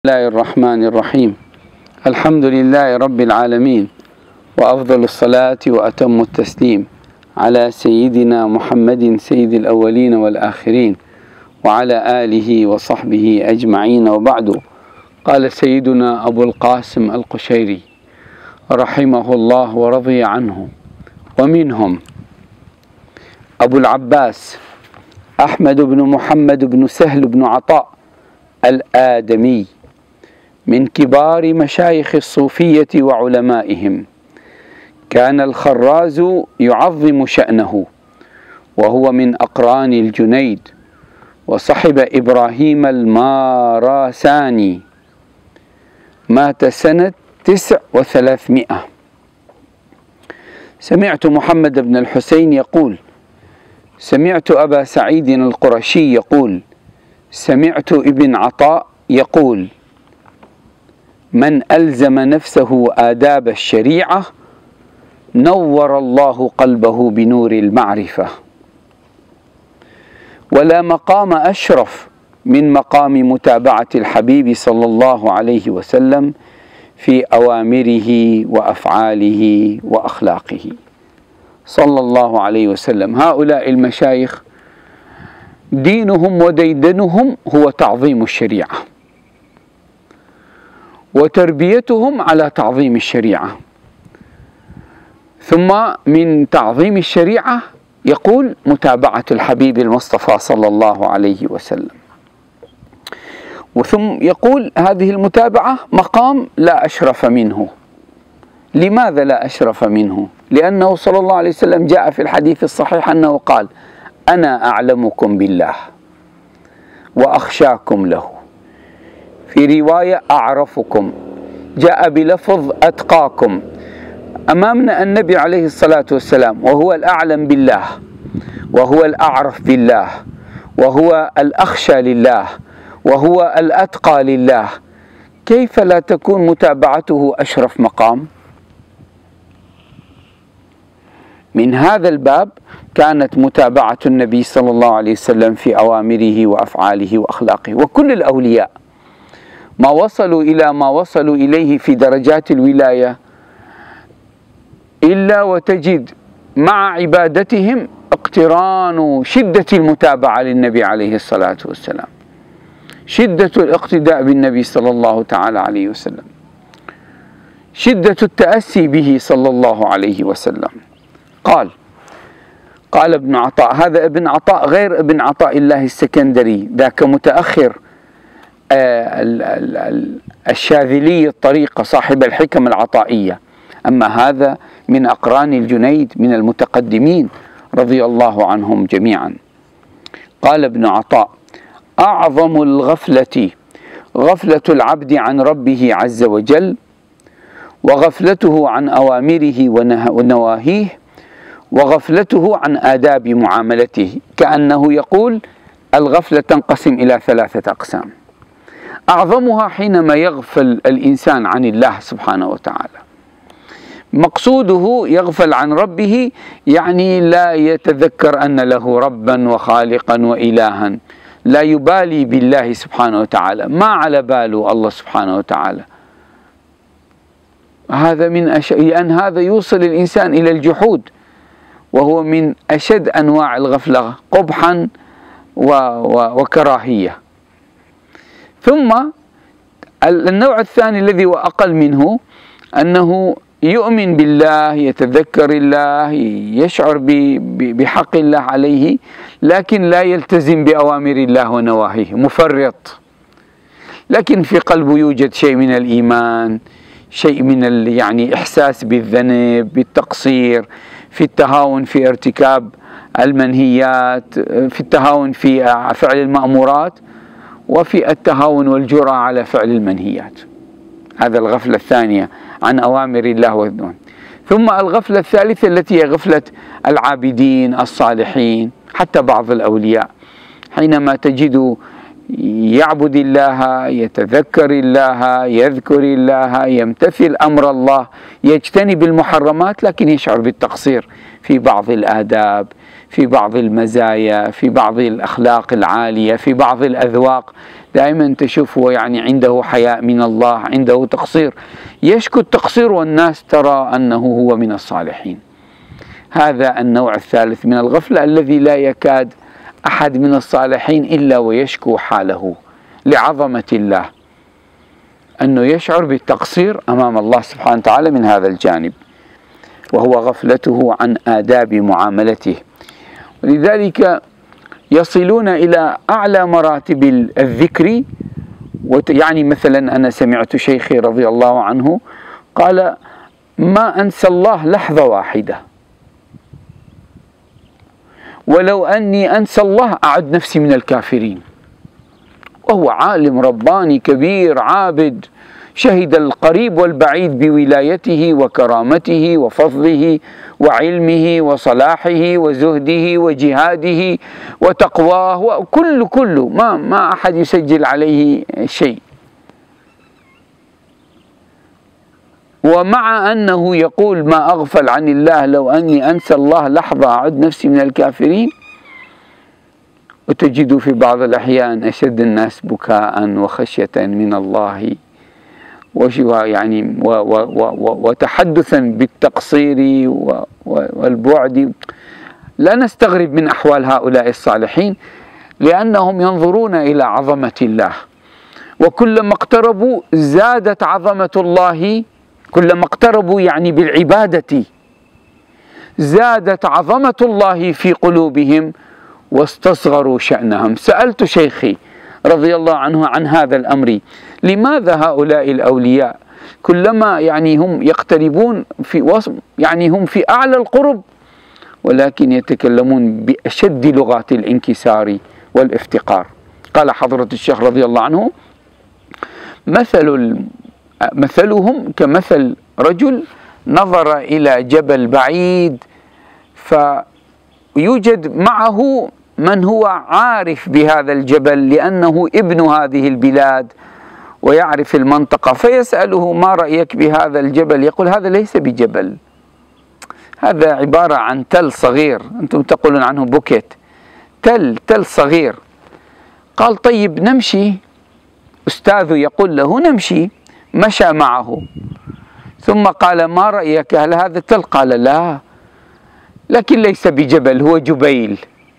الله الرحمن الرحيم. الحمد لله رب العالمين، وأفضل الصلاة وأتم التسليم على سيدنا محمد سيد الأولين والآخرين وعلى آله وصحبه أجمعين، وبعد. قال سيدنا أبو القاسم القشيري رحمه الله ورضي عنه ومنهم أبو العباس أحمد بن محمد بن سهل بن عطاء الآدمي، من كبار مشايخ الصوفية وعلمائهم. كان الخراز يعظم شأنه، وهو من أقران الجنيد، وصحب إبراهيم الماراساني. مات سنة 900. سمعت محمد بن الحسين يقول: سمعت أبا سعيد القرشي يقول: سمعت ابن عطاء يقول: من ألزم نفسه آداب الشريعة نور الله قلبه بنور المعرفة. ولا مقام أشرف من مقام متابعة الحبيب صلى الله عليه وسلم في أوامره وأفعاله وأخلاقه صلى الله عليه وسلم. هؤلاء المشايخ دينهم وديدنهم هو تعظيم الشريعة، وتربيتهم على تعظيم الشريعة. ثم من تعظيم الشريعة يقول متابعة الحبيب المصطفى صلى الله عليه وسلم. وثم يقول هذه المتابعة مقام لا أشرف منه. لماذا لا أشرف منه؟ لأنه صلى الله عليه وسلم جاء في الحديث الصحيح أنه قال: أنا أعلمكم بالله وأخشاكم له. في رواية أعرفكم، جاء بلفظ أتقاكم. أمامنا النبي عليه الصلاة والسلام، وهو الأعلم بالله، وهو الأعرف بالله، وهو الأخشى لله، وهو الأتقى لله. كيف لا تكون متابعته أشرف مقام؟ من هذا الباب كانت متابعة النبي صلى الله عليه وسلم في أوامره وأفعاله وأخلاقه. وكل الأولياء ما وصلوا إلى ما وصلوا إليه في درجات الولاية إلا وتجد مع عبادتهم اقتران شدة المتابعة للنبي عليه الصلاة والسلام، شدة الاقتداء بالنبي صلى الله تعالى عليه وسلم، شدة التأسي به صلى الله عليه وسلم. قال ابن عطاء، هذا ابن عطاء غير ابن عطاء الله السكندري، ذاك متأخر الشاذلي الطريقة صاحب الحكم العطائية، أما هذا من أقران الجنيد من المتقدمين رضي الله عنهم جميعا. قال ابن عطاء: أعظم الغفلة غفلة العبد عن ربه عز وجل، وغفلته عن أوامره ونواهيه، وغفلته عن آداب معاملته. كأنه يقول الغفلة تنقسم إلى 3 أقسام. أعظمها حينما يغفل الإنسان عن الله سبحانه وتعالى. مقصوده يغفل عن ربه، يعني لا يتذكر أن له ربا وخالقا وإلها، لا يبالي بالله سبحانه وتعالى، ما على باله الله سبحانه وتعالى. هذا لأن هذا يوصل الإنسان إلى الجحود، وهو من أشد أنواع الغفلة قبحا وكراهية. ثم النوع الثاني الذي هو أقل منه، أنه يؤمن بالله، يتذكر الله، يشعر بحق الله عليه، لكن لا يلتزم بأوامر الله ونواهيه، مفرط. لكن في قلبه يوجد شيء من الإيمان، شيء من يعني إحساس بالذنب، بالتقصير، في التهاون في ارتكاب المنهيات، في التهاون في فعل المأمورات، وفي التهاون والجرأة على فعل المنهيات. هذا الغفلة الثانية عن أوامر الله والنهي. ثم الغفلة الثالثة التي هي غفلة العابدين الصالحين، حتى بعض الأولياء حينما تجد يعبد الله، يتذكر الله، يذكر الله، يمتثل أمر الله، يجتنب المحرمات، لكن يشعر بالتقصير في بعض الآداب، في بعض المزايا، في بعض الأخلاق العالية، في بعض الأذواق، دائما تشوف هو يعني عنده حياء من الله، عنده تقصير، يشكو التقصير والناس ترى أنه هو من الصالحين. هذا النوع الثالث من الغفلة الذي لا يكاد أحد من الصالحين إلا ويشكو حاله لعظمة الله، أنه يشعر بالتقصير أمام الله سبحانه وتعالى من هذا الجانب، وهو غفلته عن آداب معاملته. ولذلك يصلون إلى أعلى مراتب الذكر. يعني مثلا أنا سمعت شيخي رضي الله عنه قال: ما أنسى الله لحظة واحدة، ولو أني أنسى الله أعد نفسي من الكافرين. وهو عالم رباني كبير عابد، شهد القريب والبعيد بولايته وكرامته وفضله وعلمه وصلاحه وزهده وجهاده وتقواه، وكل ما أحد يسجل عليه شيء. ومع أنه يقول: ما أغفل عن الله لو أني أنسى الله لحظة أعد نفسي من الكافرين. وتجد في بعض الأحيان أشد الناس بكاء وخشية من الله يعني وتحدثا بالتقصير والبعد. لا نستغرب من أحوال هؤلاء الصالحين، لأنهم ينظرون إلى عظمة الله، وكلما اقتربوا زادت عظمة الله، كلما اقتربوا يعني بالعبادة زادت عظمة الله في قلوبهم واستصغروا شأنهم. سألت شيخي رضي الله عنه عن هذا الأمر: لماذا هؤلاء الأولياء كلما يعني هم يقتربون يعني هم في أعلى القرب، ولكن يتكلمون بأشد لغات الانكسار والافتقار؟ قال حضرة الشيخ رضي الله عنه: مثلهم كمثل رجل نظر إلى جبل بعيد، فيوجد معه من هو عارف بهذا الجبل لأنه ابن هذه البلاد ويعرف المنطقة، فيسأله: ما رأيك بهذا الجبل؟ يقول: هذا ليس بجبل، هذا عبارة عن تل صغير، أنتم تقولون عنه بوكيت، تل صغير. قال: طيب نمشي. أستاذه يقول له: نمشي. مشى معه، ثم قال: ما رأيك، هل هذا تل؟ قال: لا، لكن ليس بجبل، هو جبيل.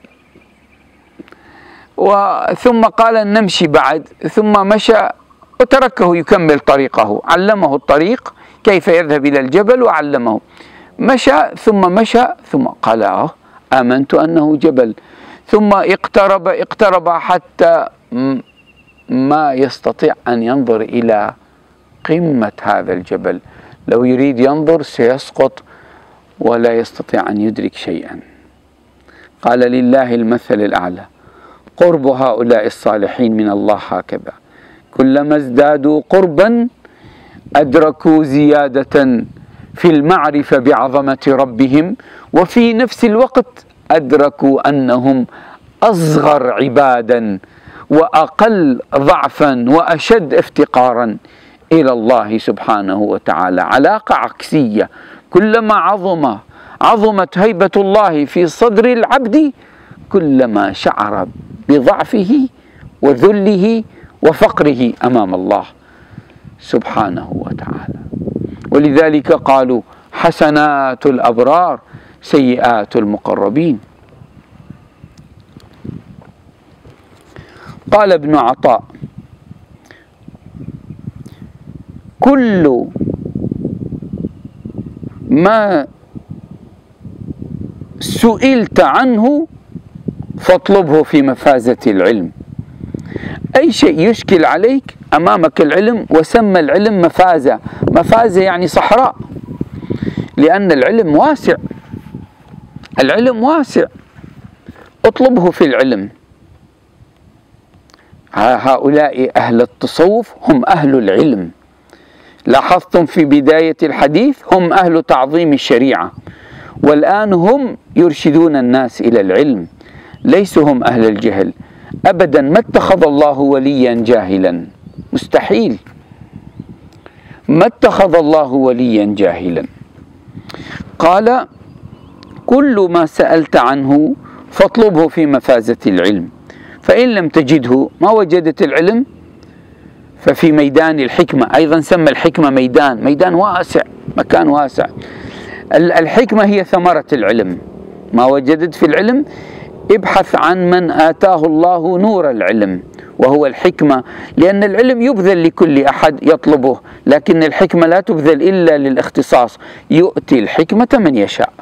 ثم قال: نمشي بعد، ثم مشى وتركه يكمل طريقه، علمه الطريق كيف يذهب إلى الجبل وعلمه. مشى ثم قال: آمنت أنه جبل. ثم اقترب حتى ما يستطيع أن ينظر إلى قمة هذا الجبل، لو يريد ينظر سيسقط ولا يستطيع أن يدرك شيئا. قال: لله المثل الأعلى. قرب هؤلاء الصالحين من الله هكذا، كلما ازدادوا قربا أدركوا زيادة في المعرفة بعظمة ربهم، وفي نفس الوقت أدركوا أنهم أصغر عبادا وأقل ضعفا وأشد افتقارا إلى الله سبحانه وتعالى. علاقة عكسية، كلما عظمت هيبة الله في صدر العبد كلما شعر بضعفه وذله وفقره أمام الله سبحانه وتعالى. ولذلك قالوا: حسنات الأبرار سيئات المقربين. قال ابن عطاء: كل ما سئلت عنه فاطلبه في مفازة العلم. أي شيء يشكل عليك أمامك العلم، وسمى العلم مفازة. مفازة يعني صحراء، لأن العلم واسع، العلم واسع، اطلبه في العلم. هؤلاء أهل التصوف هم أهل العلم. لاحظتم في بداية الحديث هم أهل تعظيم الشريعة، والآن هم يرشدون الناس إلى العلم، ليسوا هم أهل الجهل أبدا. ما اتخذ الله وليا جاهلا، مستحيل، ما اتخذ الله وليا جاهلا. قال: كل ما سألت عنه فاطلبه في مفازة العلم، فإن لم تجده، ما وجدت العلم، ففي ميدان الحكمة. أيضا سمى الحكمة ميدان واسع، مكان واسع. الحكمة هي ثمرة العلم. ما وجدت في العلم ابحث عن من آتاه الله نور العلم وهو الحكمة، لأن العلم يبذل لكل أحد يطلبه، لكن الحكمة لا تبذل إلا للاختصاص. يؤتي الحكمة من يشاء.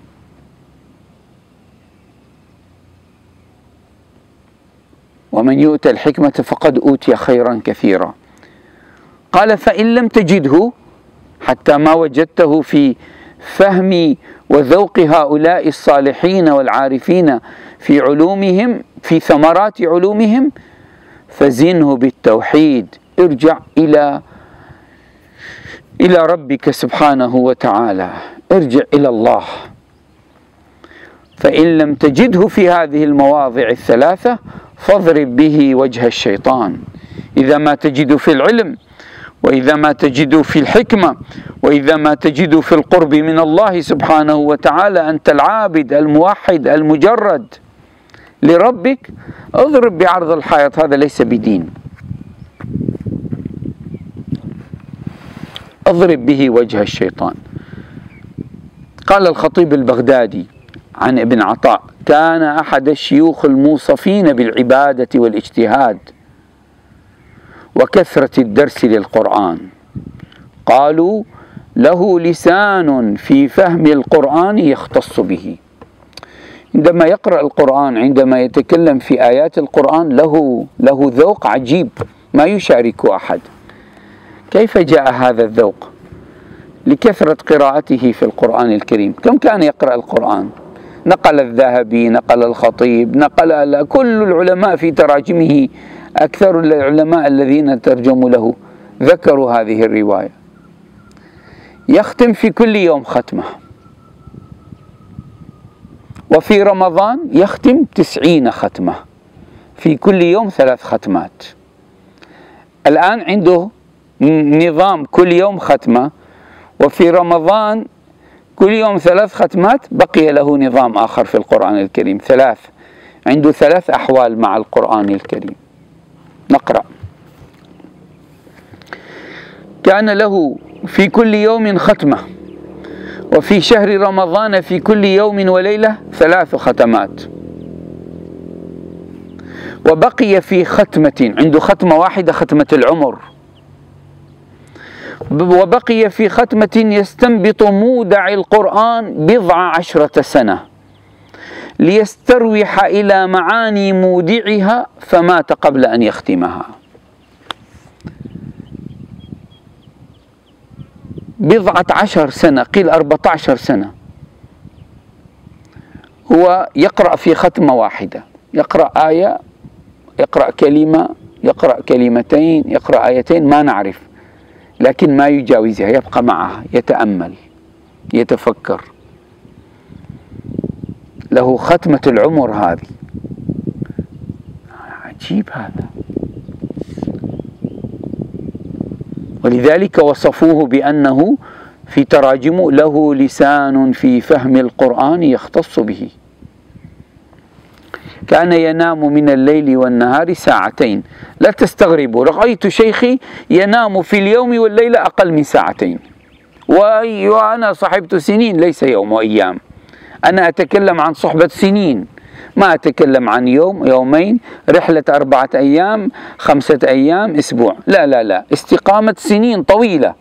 ومن يؤتى الحكمة فقد أوتي خيرا كثيرا. قال فإن لم تجده، حتى ما وجدته في فهم وذوق هؤلاء الصالحين والعارفين في علومهم، في ثمرات علومهم، فزنه بالتوحيد. ارجع إلى ربك سبحانه وتعالى، ارجع إلى الله. فإن لم تجده في هذه المواضع الثلاثة فاضرب به وجه الشيطان. إذا ما تجد في العلم، وإذا ما تجد في الحكمة، وإذا ما تجد في القرب من الله سبحانه وتعالى، أنت العابد الموحد المجرد لربك، اضرب بعرض الحائط. هذا ليس بدين. اضرب به وجه الشيطان. قال الخطيب البغدادي عن ابن عطاء: كان أحد الشيوخ الموصفين بالعبادة والاجتهاد وكثرة الدرس للقرآن. قالوا له لسان في فهم القرآن يختص به. عندما يقرأ القرآن، عندما يتكلم في آيات القرآن، له ذوق عجيب ما يشارك أحد. كيف جاء هذا الذوق؟ لكثرة قراءته في القرآن الكريم. كم كان يقرأ القرآن؟ نقل الذهبي، نقل الخطيب، نقل كل العلماء في تراجمه. أكثر العلماء الذين ترجموا له ذكروا هذه الرواية. يختم في كل يوم ختمة، وفي رمضان يختم 90 ختمة، في كل يوم 3 ختمات. الآن عنده نظام كل يوم ختمة، وفي رمضان كل يوم 3 ختمات. بقي له نظام آخر في القرآن الكريم، 3. عنده 3 أحوال مع القرآن الكريم. نقرأ: كان له في كل يوم ختمة، وفي شهر رمضان في كل يوم وليلة 3 ختمات، وبقي في ختمة، عنده ختمة واحدة، ختمة العمر، وبقي في ختمة يستنبط مودع القرآن 10 سنة ليستروح إلى معاني مودعها، فمات قبل أن يختمها. 10 سنة، قيل 14 سنة، هو يقرأ في ختمة واحدة. يقرأ آية، يقرأ كلمة، يقرأ كلمتين، يقرأ آيتين، ما نعرف، لكن ما يجاوزها، يبقى معها، يتأمل، يتفكر. له ختمة العمر هذه. عجيب هذا. ولذلك وصفوه بأنه في تراجمه له لسان في فهم القرآن يختص به. كان ينام من الليل والنهار 2 ساعة. لا تستغربوا، رأيت شيخي ينام في اليوم والليلة أقل من 2 ساعة، وأنا صحبت سنين، ليس يوم وأيام. أنا أتكلم عن صحبة سنين، ما أتكلم عن يوم، يومين، رحلة 4 أيام، 5 أيام، أسبوع. لا لا لا، استقامة سنين طويلة.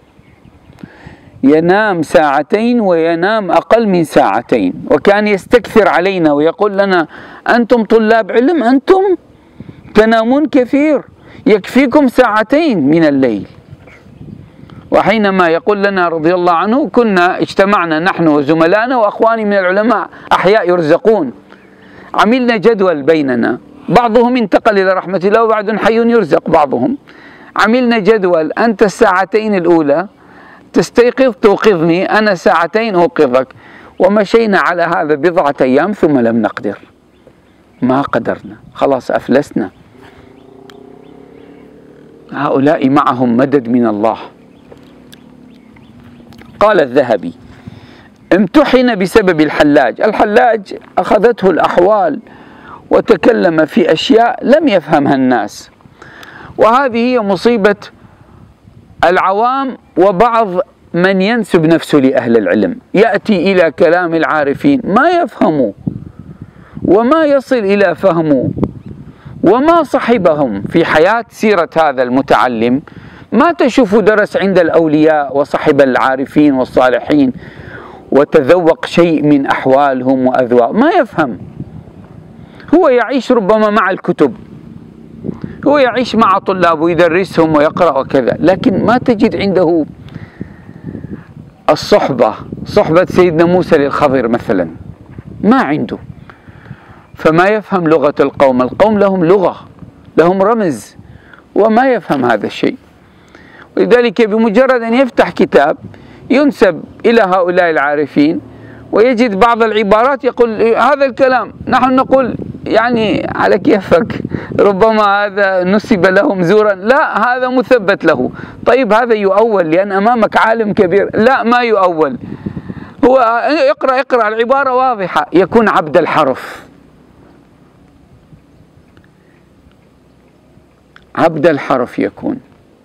ينام 2 ساعة وينام أقل من 2 ساعة، وكان يستكثر علينا ويقول لنا: أنتم طلاب علم، أنتم تنامون كثير، يكفيكم 2 ساعة من الليل. وحينما يقول لنا رضي الله عنه: كنا اجتمعنا نحن وزملائنا وأخواني من العلماء أحياء يرزقون، عملنا جدول بيننا، بعضهم انتقل إلى رحمة الله وبعضهم حي يرزق بعضهم. عملنا جدول: أنت 2 ساعتين الأولى تستيقظ توقظني، أنا 2 ساعتين أوقظك. ومشينا على هذا 10 أيام، ثم لم نقدر، ما قدرنا، خلاص أفلسنا. هؤلاء معهم مدد من الله. قال الذهبي: امتحن بسبب الحلاج. الحلاج أخذته الأحوال وتكلم في أشياء لم يفهمها الناس. وهذه هي مصيبة العوام وبعض من ينسب نفسه لأهل العلم، يأتي إلى كلام العارفين ما يفهموا وما يصل إلى فهمه وما صحبهم في حياة سيرة هذا المتعلم. ما تشوف درس عند الأولياء وصحب العارفين والصالحين وتذوق شيء من أحوالهم وأذواق، ما يفهم. هو يعيش ربما مع الكتب، هو يعيش مع طلاب ويدرسهم ويقرأ وكذا، لكن ما تجد عنده صحبة سيدنا موسى للخضر مثلا، ما عنده، فما يفهم لغة القوم. القوم لهم لغة، لهم رمز، وما يفهم هذا الشيء. ولذلك بمجرد أن يفتح كتاب ينسب إلى هؤلاء العارفين ويجد بعض العبارات يقول هذا الكلام نحن نقول يعني على كيفك، ربما هذا نسب لهم زورا، لا هذا مثبت له. طيب هذا يؤول لأن أمامك عالم كبير، لا ما يؤول، هو اقرأ العبارة واضحة. يكون عبد الحرف، عبد الحرف يكون.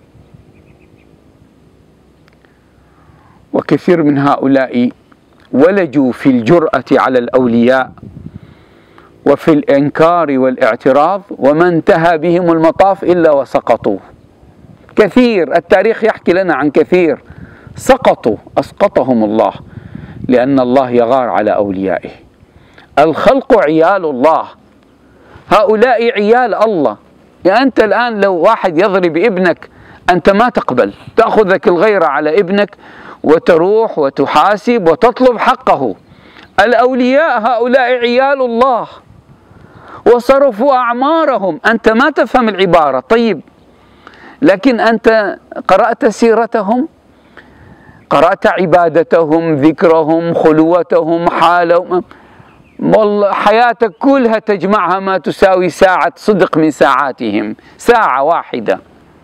وكثير من هؤلاء ولجوا في الجرأة على الأولياء وفي الإنكار والاعتراض، وما انتهى بهم المطاف إلا وسقطوا. كثير، التاريخ يحكي لنا عن كثير سقطوا، أسقطهم الله، لأن الله يغار على أوليائه. الخلق عيال الله، هؤلاء عيال الله. يعني أنت الآن لو واحد يضرب ابنك أنت ما تقبل، تأخذك الغيرة على ابنك وتروح وتحاسب وتطلب حقه. الأولياء هؤلاء عيال الله وصرفوا أعمارهم، أنت ما تفهم العبارة، طيب لكن أنت قرأت سيرتهم، قرأت عبادتهم، ذكرهم، خلوتهم، حالهم، والله حياتك كلها تجمعها ما تساوي ساعة صدق من ساعاتهم، ساعة واحدة.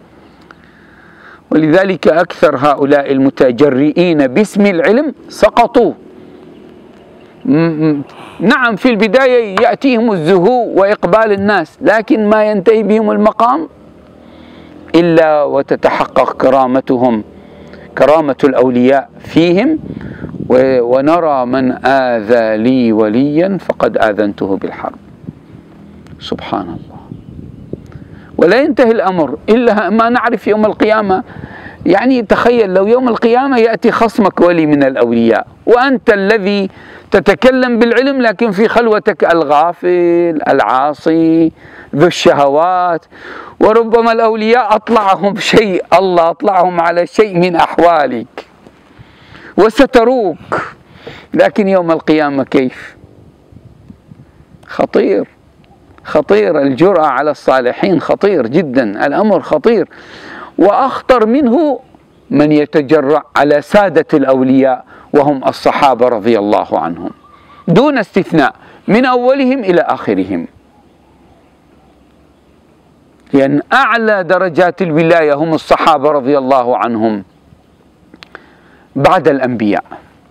ولذلك أكثر هؤلاء المتجرئين باسم العلم سقطوا. نعم في البداية يأتيهم الزهو وإقبال الناس، لكن ما ينتهي بهم المقام إلا وتتحقق كرامتهم، كرامة الأولياء فيهم. ونرى من آذى لي وليا فقد آذنته بالحرب. سبحان الله. ولا ينتهي الأمر إلا ما نعرف يوم القيامة. يعني تخيل لو يوم القيامة يأتي خصمك ولي من الأولياء وأنت الذي تتكلم بالعلم لكن في خلوتك الغافل العاصي ذو الشهوات، وربما الأولياء أطلعهم شيء، الله أطلعهم على شيء من أحوالك وستروك، لكن يوم القيامة كيف؟ خطير، خطير. الجرأة على الصالحين خطير جدا، الأمر خطير. وأخطر منه من يتجرأ على سادة الأولياء وهم الصحابة رضي الله عنهم دون استثناء من أولهم إلى آخرهم، لأن أعلى درجات الولاية هم الصحابة رضي الله عنهم بعد الأنبياء.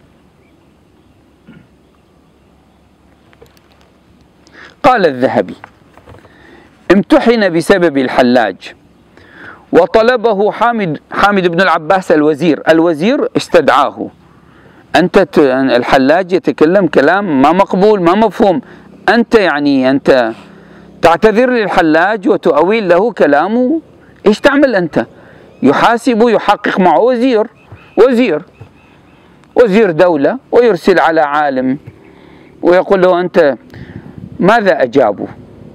قال الذهبي: امتحن بسبب الحلاج وطلبه حامد بن العباس الوزير استدعاه. أنت الحلاج يتكلم كلام ما مقبول ما مفهوم، أنت تعتذر للحلاج وتؤويل له كلامه، إيش تعمل أنت؟ يحاسب يحقق معه وزير دولة ويرسل على عالم ويقول له أنت ماذا أجابه؟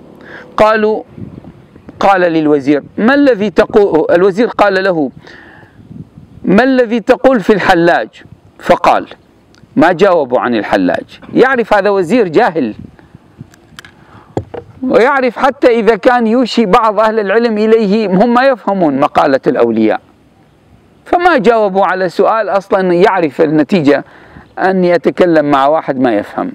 قال للوزير: ما الذي تقول؟ الوزير قال له: ما الذي تقول في الحلاج؟ فقال: ما جاوبوا عن الحلاج. يعرف هذا وزير جاهل، ويعرف حتى إذا كان يوشي بعض أهل العلم إليه هم ما يفهمون مقالة الأولياء، فما جاوبوا على سؤال أصلا يعرف النتيجة أن يتكلم مع واحد ما يفهم،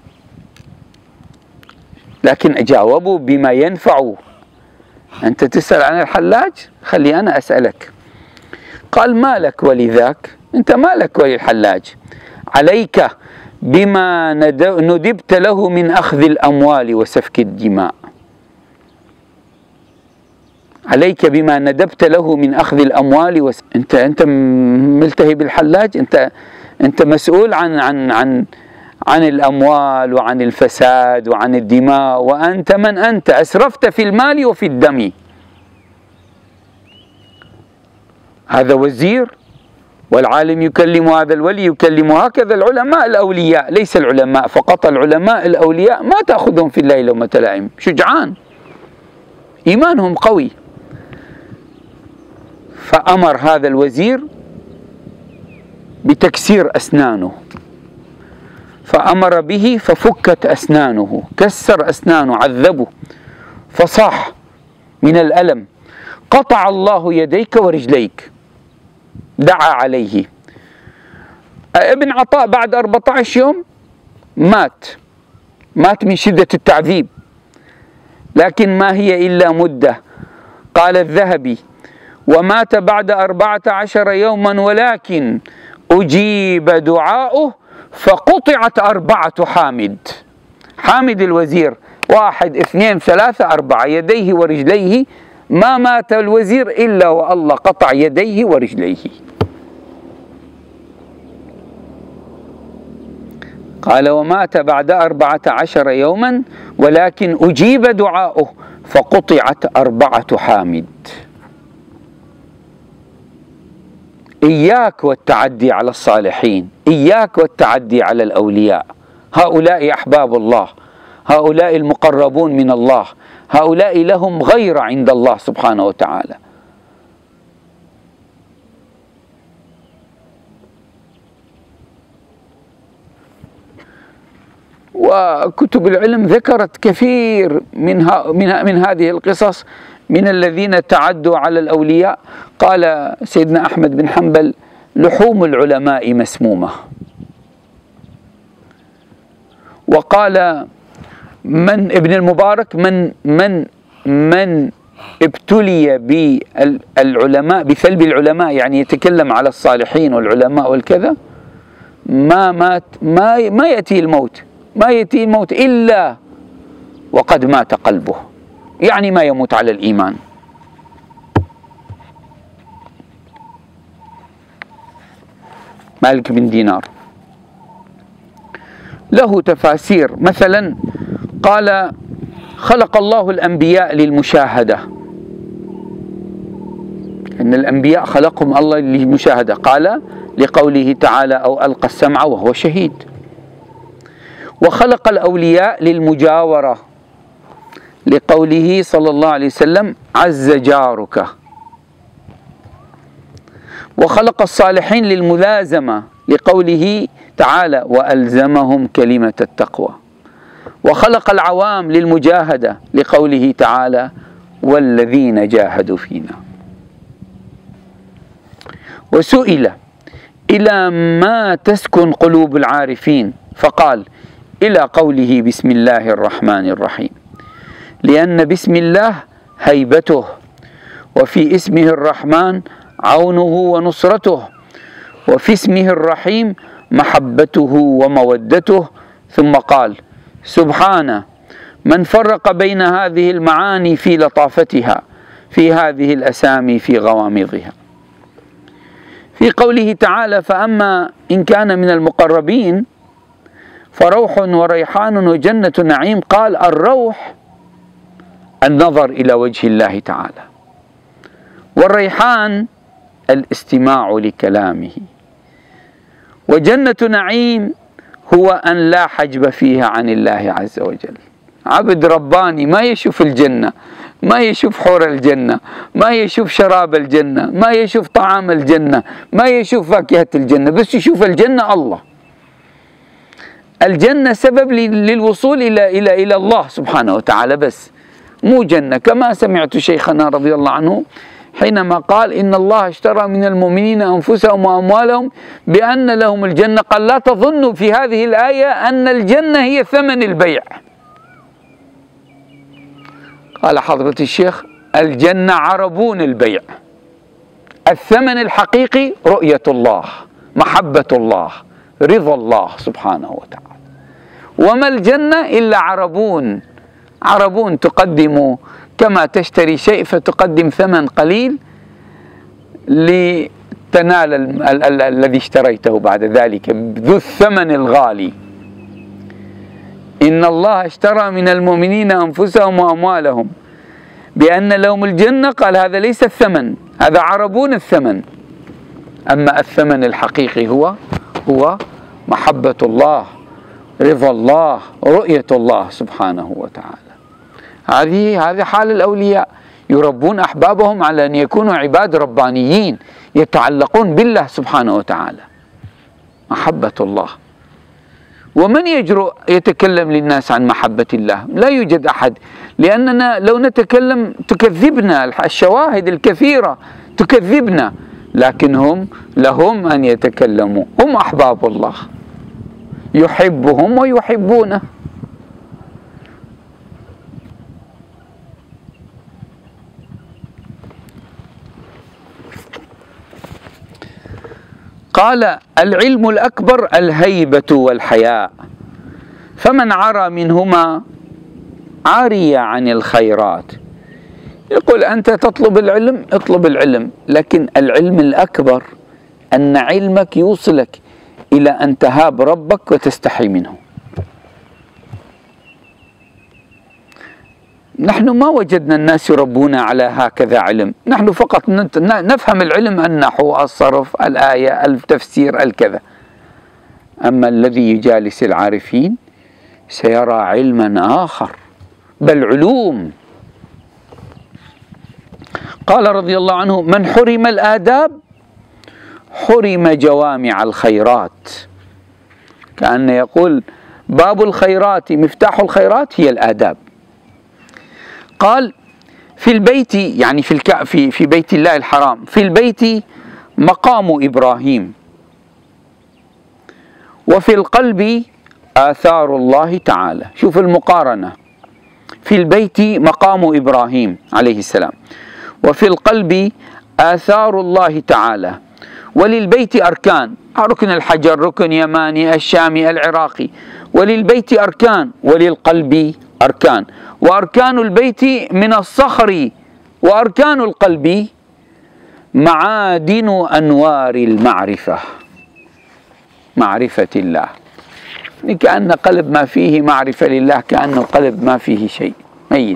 لكن جاوبوا بما ينفعه. أنت تسأل عن الحلاج، خلي أنا أسألك. قال: ما لك ولذاك، أنت ما لك وللحلاج، عليك بما ندبت له من أخذ الأموال وسفك الدماء. عليك بما ندبت له من أخذ الأموال أنت ملتهي بالحلاج، أنت مسؤول عن الأموال وعن الفساد وعن الدماء، وأنت من أنت؟ أسرفت في المال وفي الدم. هذا وزير، والعالم يكلم هذا الولي يكلم. هكذا العلماء الأولياء، ليس العلماء فقط، العلماء الأولياء ما تأخذهم في الله لومة لائم، شجعان، إيمانهم قوي. فأمر هذا الوزير بتكسير أسنانه، فأمر به ففكت أسنانه، كسر أسنانه، عذبه فصاح من الألم: قطع الله يديك ورجليك. دعا عليه. ابن عطاء بعد 14 يوم مات من شدة التعذيب، لكن ما هي إلا مدة. قال الذهبي: ومات بعد 14 يوما، ولكن أجيب دعاؤه فقطعت 4 حامد. حامد الوزير 1 2 3 4، يديه ورجليه. ما مات الوزير إلا والله قطع يديه ورجليه. قال: ومات بعد 14 يوما، ولكن أجيب دعاؤه فقطعت 4 حامد. إياك والتعدي على الصالحين، إياك والتعدي على الأولياء. هؤلاء أحباب الله، هؤلاء المقربون من الله، هؤلاء لهم غيرة عند الله سبحانه وتعالى. وكتب العلم ذكرت كثير من هذه القصص من الذين تعدوا على الأولياء. قال سيدنا أحمد بن حنبل: لحوم العلماء مسمومة. وقال ابن المبارك: من ابتلي بالعلماء، بثلب العلماء، يعني يتكلم على الصالحين والعلماء والكذا، ما مات، ما يأتي الموت إلا وقد مات قلبه، يعني ما يموت على الإيمان. مالك بن دينار له تفاسير. مثلا قال: خلق الله الأنبياء للمشاهدة، إن الأنبياء خلقهم الله للمشاهدة. قال لقوله تعالى: أو ألقى السمع وهو شهيد. وخلق الأولياء للمجاورة، لقوله صلى الله عليه وسلم: عز جارك. وخلق الصالحين للملازمة، لقوله تعالى: وألزمهم كلمة التقوى. وخلق العوام للمجاهدة، لقوله تعالى: والذين جاهدوا فينا. وسئل: إلى ما تسكن قلوب العارفين؟ فقال: إلى قوله: بسم الله الرحمن الرحيم، لأن بسم الله هيبته، وفي اسمه الرحمن عونه ونصرته، وفي اسمه الرحيم محبته ومودته. ثم قال: سبحانه من فرق بين هذه المعاني في لطافتها، في هذه الأسامي في غوامضها. في قوله تعالى: فأما إن كان من المقربين فروح وريحان وجنة نعيم. قال: الروح النظر إلى وجه الله تعالى، والريحان الاستماع لكلامه، وجنة نعيم هو أن لا حجب فيها عن الله عز وجل. عبد رباني ما يشوف الجنة، ما يشوف حور الجنة، ما يشوف شراب الجنة، ما يشوف طعام الجنة، ما يشوف فاكهة الجنة، بس يشوف الجنة الله. الجنة سبب للوصول إلى الله سبحانه وتعالى، بس مو جنة. كما سمعت شيخنا رضي الله عنه حينما قال: إن الله اشترى من المؤمنين أنفسهم وأموالهم بأن لهم الجنة. قال: لا تظنوا في هذه الآية أن الجنة هي ثمن البيع. قال حضرة الشيخ: الجنة عربون البيع، الثمن الحقيقي رؤية الله، محبة الله، رضا الله سبحانه وتعالى. وما الجنة إلا عربون تقدم كما تشتري شيء فتقدم ثمن قليل لتنال الذي اشتريته بعد ذلك ذو الثمن الغالي. إن الله اشترى من المؤمنين أنفسهم وأموالهم بأن لهم الجنة. قال هذا ليس الثمن، هذا عربون الثمن. أما الثمن الحقيقي هو محبة الله، رضا الله، رؤية الله سبحانه وتعالى. هذه حال الأولياء، يربون أحبابهم على أن يكونوا عباد ربانيين يتعلقون بالله سبحانه وتعالى. محبة الله. ومن يجرؤ يتكلم للناس عن محبة الله؟ لا يوجد أحد، لأننا لو نتكلم تكذبنا، الشواهد الكثيرة تكذبنا، لكن هم لهم أن يتكلموا، هم أحباب الله، يحبهم ويحبونه. قال العلم الأكبر الهيبة والحياء، فمن عرى منهما عاري عن الخيرات. يقول أنت تطلب العلم، اطلب العلم، لكن العلم الأكبر أن علمك يوصلك إلى أن تهاب ربك وتستحي منه. نحن ما وجدنا الناس يربونا على هكذا علم، نحن فقط نفهم العلم، النحو، الصرف، الآية، التفسير، الكذا. أما الذي يجالس العارفين سيرى علما آخر، بل علوم. قال رضي الله عنه من حرم الآداب حرم جوامع الخيرات. كأن يقول باب الخيرات، مفتاح الخيرات هي الآداب. قال في البيت، يعني في بيت الله الحرام، في البيت مقام إبراهيم، وفي القلب آثار الله تعالى. شوف المقارنة، في البيت مقام إبراهيم عليه السلام، وفي القلب آثار الله تعالى. وللبيت أركان، ركن الحجر، ركن يماني، الشامي، العراقي، وللبيت أركان، وللقلب أركان. وأركان البيت من الصخر، وأركان القلب معادن أنوار المعرفة، معرفة الله. كأن قلب ما فيه معرفة لله كأنه قلب ما فيه شيء، ميت.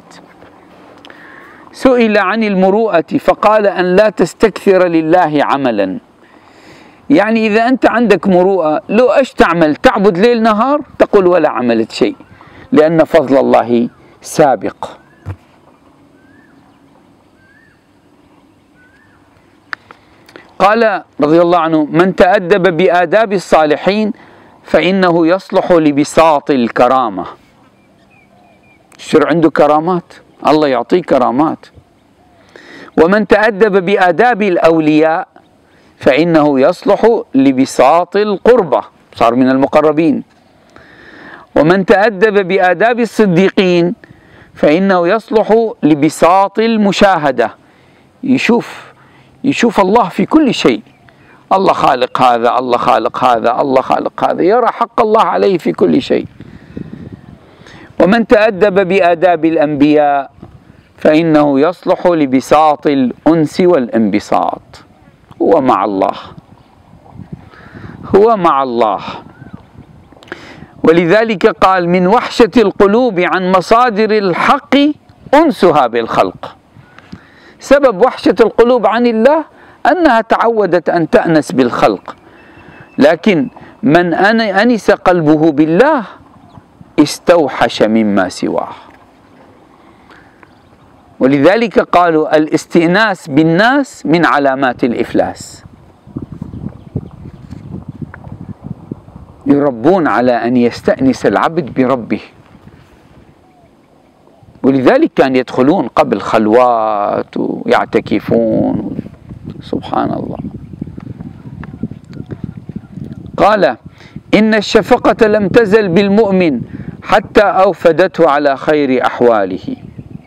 سئل عن المروءة فقال أن لا تستكثر لله عملا. يعني إذا أنت عندك مروءة، لو أيش تعمل؟ تعبد ليل نهار، تقول ولا عملت شيء، لأن فضل الله سابق. قال رضي الله عنه من تأدب بآداب الصالحين فإنه يصلح لبساط الكرامة. يصير عنده كرامات، الله يعطيه كرامات. ومن تأدب بآداب الأولياء فإنه يصلح لبساط القربة، صار من المقربين. ومن تأدب بآداب الصديقين فإنه يصلح لبساط المشاهدة، يشوف الله في كل شيء، الله خالق هذا، الله خالق هذا، الله خالق هذا، يرى حق الله عليه في كل شيء. ومن تأدب بآداب الأنبياء فإنه يصلح لبساط الأنس والانبساط. هو مع الله، هو مع الله. ولذلك قال من وحشة القلوب عن مصادر الحق أنسها بالخلق. سبب وحشة القلوب عن الله أنها تعودت أن تأنس بالخلق، لكن من أنس قلبه بالله استوحش مما سواه. ولذلك قالوا الاستئناس بالناس من علامات الإفلاس. يربون على أن يستأنس العبد بربه، ولذلك كان يدخلون قبل خلوات ويعتكفون، سبحان الله. قال إن الشفقة لم تزل بالمؤمن حتى أوفدته على خير أحواله.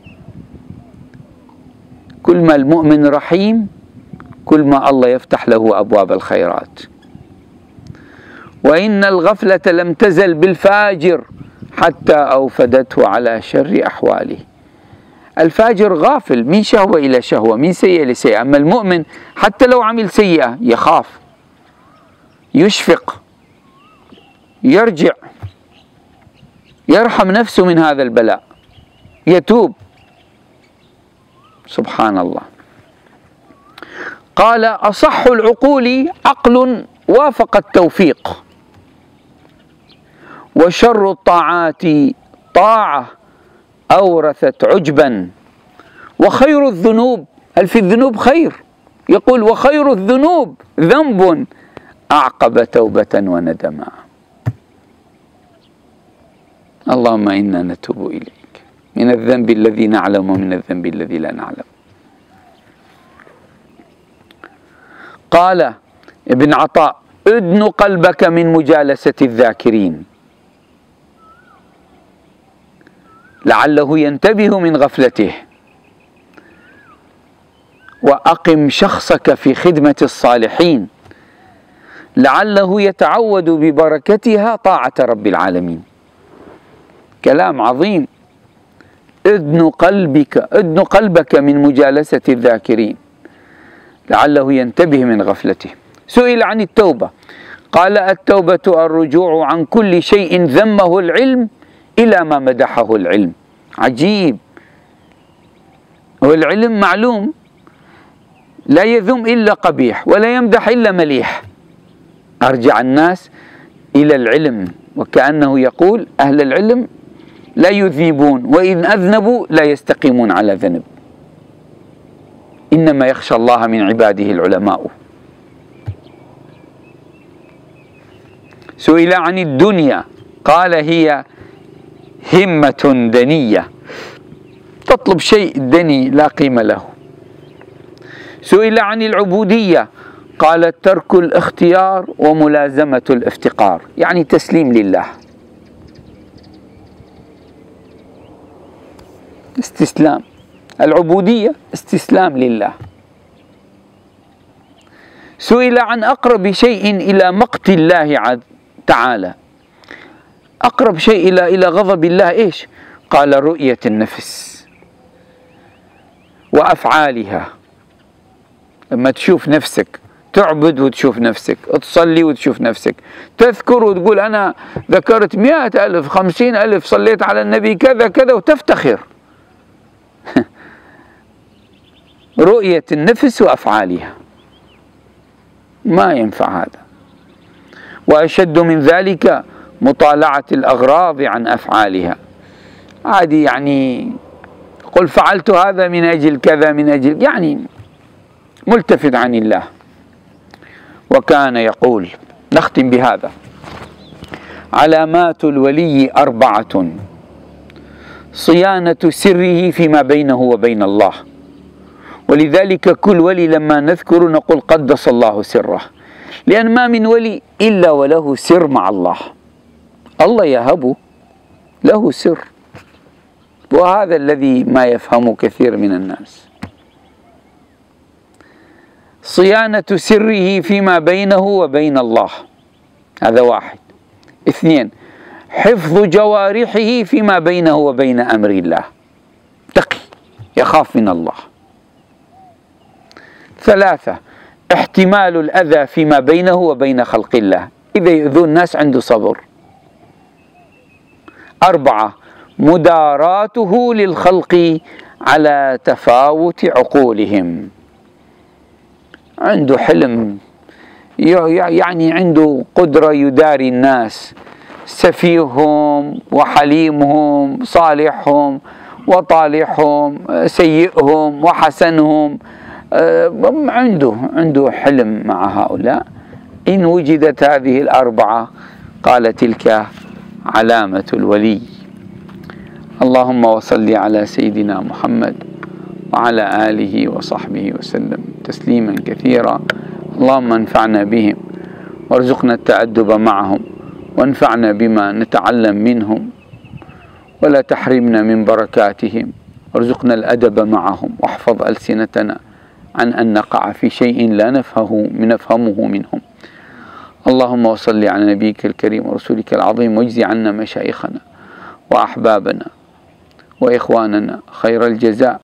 كل ما المؤمن رحيم كل ما الله يفتح له أبواب الخيرات. وإن الغفلة لم تزل بالفاجر حتى أوفدته على شر أحواله. الفاجر غافل من شهوة إلى شهوة، من سيئة لسيئة، أما المؤمن حتى لو عمل سيئة يخاف، يشفق، يرجع، يرحم نفسه من هذا البلاء، يتوب. سبحان الله. قال: أصح العقول عقل وافق التوفيق، وشر الطاعات طاعة أورثت عجبا، وخير الذنوب، هل في الذنوب خير؟ يقول: وخير الذنوب ذنب أعقب توبة وندما. اللهم إنا نتوب إليك من الذنب الذي نعلم ومن الذنب الذي لا نعلم. قال ابن عطاء: ادن قلبك من مجالسة الذاكرين لعله ينتبه من غفلته، وأقم شخصك في خدمة الصالحين لعله يتعود ببركتها طاعة رب العالمين. كلام عظيم. ادن قلبك من مجالسة الذاكرين لعله ينتبه من غفلته. سئل عن التوبة قال: التوبة الرجوع عن كل شيء ذمه العلم إلى ما مدحه العلم. عجيب. والعلم معلوم لا يذم إلا قبيح ولا يمدح إلا مليح. أرجع الناس إلى العلم، وكأنه يقول: أهل العلم لا يذنبون، وإن أذنبوا لا يستقيمون على ذنب، إنما يخشى الله من عباده العلماء. سئل عن الدنيا قال: هي همة دنية، تطلب شيء دني لا قيمة له. سئل عن العبودية قال: ترك الاختيار وملازمة الافتقار، يعني تسليم لله، استسلام. العبودية استسلام لله. سئل عن أقرب شيء إلى مقت الله تعالى، أقرب شيء إلى غضب الله إيش؟ قال: رؤية النفس وأفعالها. لما تشوف نفسك، تعبد وتشوف نفسك، تصلي وتشوف نفسك، تذكر وتقول أنا ذكرت 100,000 50,000 صليت على النبي كذا كذا وتفتخر. رؤية النفس وأفعالها ما ينفع هذا. وأشد من ذلك مطالعة الأغراض عن أفعالها. عادي، يعني قل فعلت هذا من أجل كذا، من أجل، يعني ملتفت عن الله. وكان يقول، نختم بهذا: علامات الولي 4: صيانة سره فيما بينه وبين الله. ولذلك كل ولي لما نذكر نقول قدس الله سره، لأن ما من ولي إلا وله سر مع الله. الله يهب له سر، وهذا الذي ما يفهم كثير من الناس. صيانة سره فيما بينه وبين الله، هذا 1. 2: حفظ جوارحه فيما بينه وبين أمر الله، تقي، يخاف من الله. 3: احتمال الأذى فيما بينه وبين خلق الله، إذا يؤذون الناس عنده صبر. 4: مداراته للخلق على تفاوت عقولهم، عنده حلم، يعني عنده قدرة يداري الناس، سفيههم وحليمهم، صالحهم وطالحهم، سيئهم وحسنهم، عنده حلم مع هؤلاء. إن وجدت هذه 4 قال تلك علامة الولي. اللهم وصل على سيدنا محمد وعلى آله وصحبه وسلم تسليما كثيرا. اللهم انفعنا بهم وارزقنا التأدب معهم، وانفعنا بما نتعلم منهم، ولا تحرمنا من بركاتهم، وارزقنا الأدب معهم، واحفظ ألسنتنا عن أن نقع في شيء لا نفهمه منهم. اللهم وصل على نبيك الكريم ورسولك العظيم، واجزي عنا مشايخنا وأحبابنا وإخواننا خير الجزاء،